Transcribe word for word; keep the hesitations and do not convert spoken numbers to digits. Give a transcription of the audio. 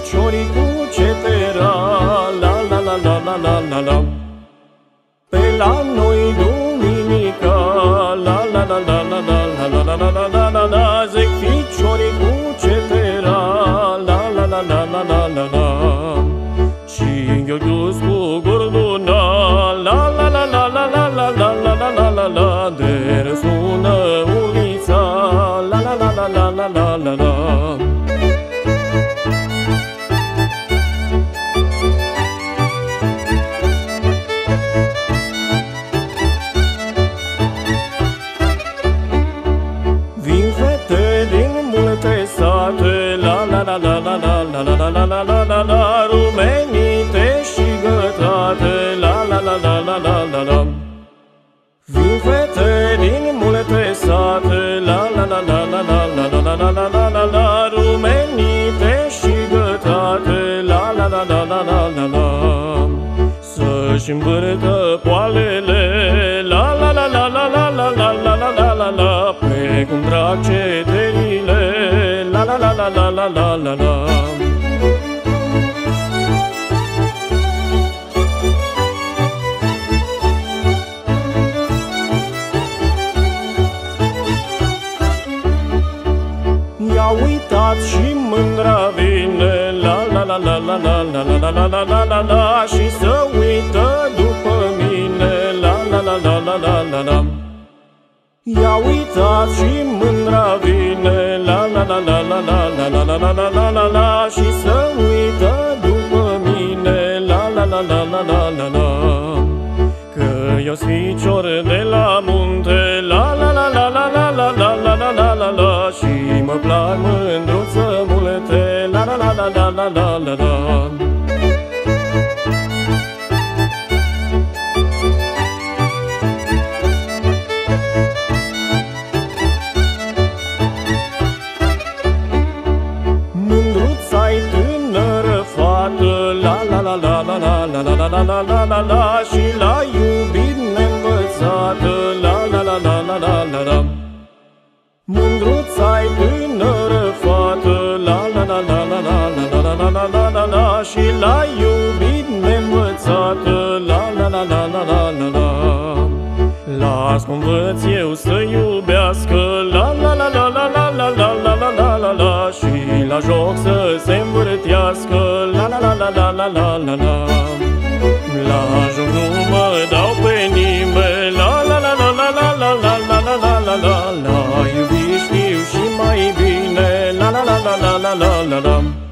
ficioricu cetera, la la la la la la la la. Pe la noi duminica, la la la la la la la la la la la la la. Zic ficioricu cetera, la la la la la la la la. Și eu dus cu gurduna, la la la la la la la la la la la la la. De răsună ulița, la la la la la la la la la. Vin fete din multe sate, la la la la la la la la la la la la la. Rumenite și gătate, la la la la la la la la. Vin fete din multe sate, la la la la la la la la la la la la la. Rumenite și gătate, la la la la la la la la. Să-și îmbârtă poalele, la la la la la la la la la la la la la. Precum trag ceterile, la la la la la la la la la. I-a uitat și mândra vine, la la la la la la la la la la la la la. Și să uită după mine, la la la la la la la la. I-a uitat și mândra vine, la la la la la la la la la la la la la. Și să uită după mine, la la la la la la la la. Că eu-s ficior de la munte, la la la la la la la la la la la la la. Și mă plac mândruță multe, la la la la la la la la la. Mândruța-i tânără fată, la la la la la la la la la la la la la. Și l-a iubit neînvățată, la la la la la la la la. Mândruța-i tânără fată, la la la la la la la la la la la la la. Și l-a iubit neînvățată, la la la la la la la la. Las cum învăț eu să iubească, la la la la la la la la la la la la la. Și la joc să se învârtească, la la la la la la la la la. La joc nu mă dau pe nimeni, la la la la la la la la la la la la la. La iubi știu și mai bine, la la la la la la la la la.